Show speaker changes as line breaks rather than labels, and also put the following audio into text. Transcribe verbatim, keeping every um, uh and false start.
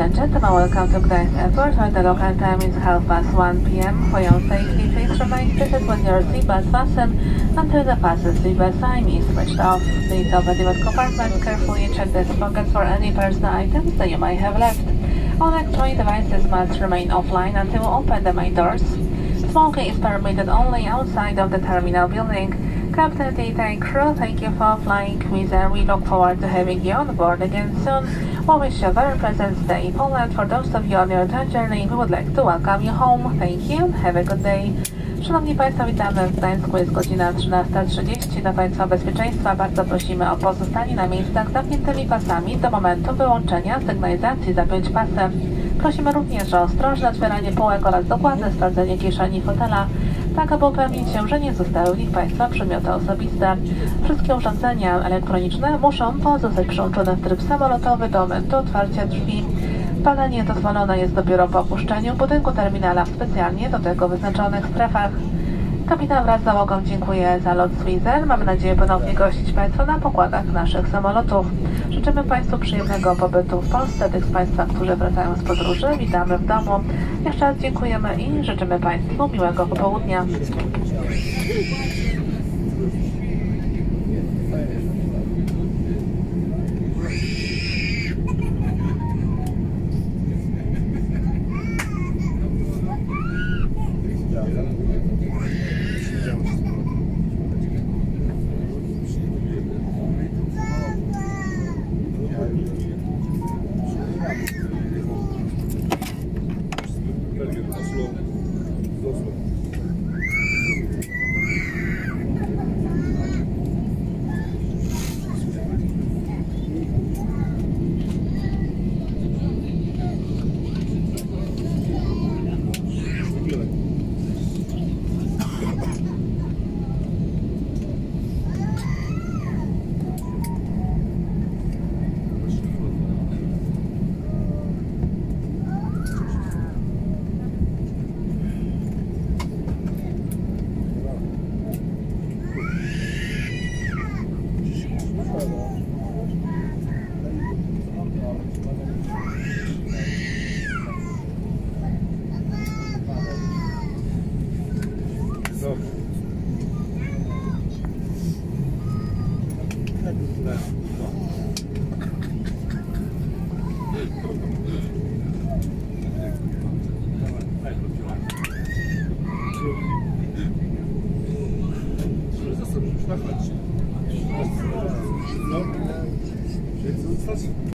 and gentlemen, welcome to Gdańsk Airport, where the local time is half past one p m For your safety, please remain seated with your seatbelt fastened until the fasten seatbelt sign is switched off. Please open the compartment carefully and check the pockets for any personal items that you might have left. All electronic devices must remain offline until we open the main doors. Smoking is permitted only outside of the terminal building. Captain, Data crew, thank you for flying Wizz Air. We look forward to having you on board again soon. We wish you a very pleasant stay in Poland. For those of you on your return journey, we would like to welcome you home. Thank you. Have a good day. Szanowni Państwo, witamy w Gdańsku. Jest godzina trzynasta trzydzieści. Dla Państwa bezpieczeństwa bardzo prosimy o pozostanie na miejscach z zamkniętymi pasami do momentu wyłączenia sygnalizacji zapiąć pasem. Prosimy również o ostrożne otwieranie półek oraz dokładne sprawdzenie kieszeni fotela, tak aby upewnić się, że nie zostały w nich Państwa przedmioty osobiste. Wszystkie urządzenia elektroniczne muszą pozostać przyłączone w tryb samolotowy do momentu otwarcia drzwi. Palenie dozwolone jest dopiero po opuszczeniu budynku terminala w specjalnie do tego wyznaczonych strefach. Kapitan wraz z załogą dziękuję za lot z Wizz Air. Mamy nadzieję ponownie gościć Państwa na pokładach naszych samolotów. Życzymy Państwu przyjemnego pobytu w Polsce. Tych z Państwa, którzy wracają z podróży, witamy w domu. Jeszcze raz dziękujemy i życzymy Państwu miłego popołudnia.